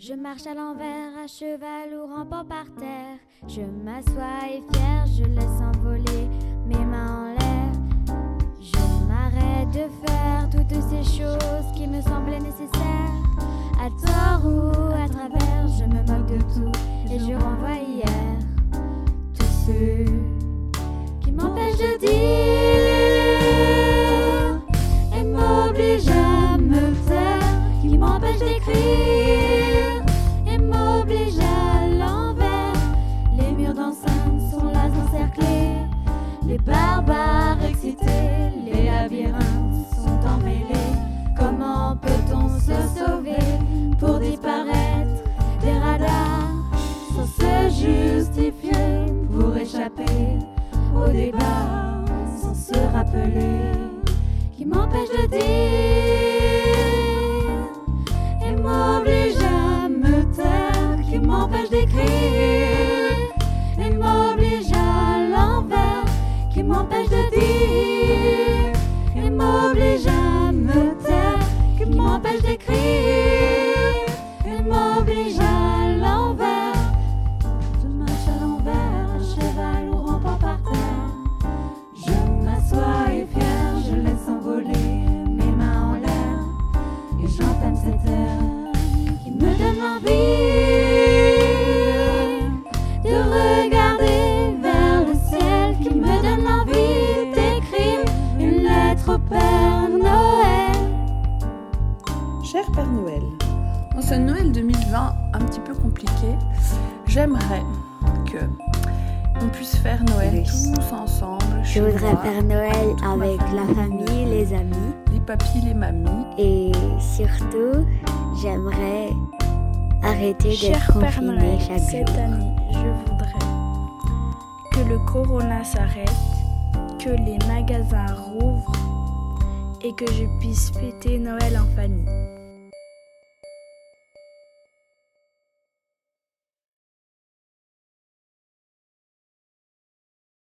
Je marche à l'envers, à cheval ou rampant par terre. Je m'assois et fière, je laisse envoler mes mains en l'air. Je m'arrête de faire toutes ces choses qui me semblaient nécessaires. À tort ou à travers, je me moque de tout et je renvoie hier. Tous ceux qui m'empêchent de dire et m'obligent à me taire, qui m'empêchent d'écrire et m'obligent à l'envers. Les murs d'enceinte sont là encerclés, les barbares excités, les labyrinthes sont emmêlés. Comment peut-on se sauver pour disparaître des radars sans se justifier, pour échapper au débat sans se rappeler qui m'empêche de dire et m'oblige à me taire, qui m'empêche d'écrire et m'oblige à l'envers, qui m'empêche de dire et m'oblige à me taire, qui m'empêche d'écrire et m'oblige à l'envers. Je marche à l'envers, à cheval ou rampant par terre. Je m'assois et fière, je laisse envoler mes mains en l'air. Et j'entame cet air qui me donne l'envie de regarder vers le ciel, qui me donne l'envie d'écrire une lettre au Père Noël. Cher Père Noël, en ce Noël 2020 un petit peu compliqué, j'aimerais que on puisse faire Noël tous ensemble. Je voudrais faire Noël avec la famille, les amis. Les papis, les mamies. Et surtout, j'aimerais arrêter d'être confiné chaque jour. Cette année, je voudrais que le corona s'arrête, que les magasins rouvrent et que je puisse fêter Noël en famille.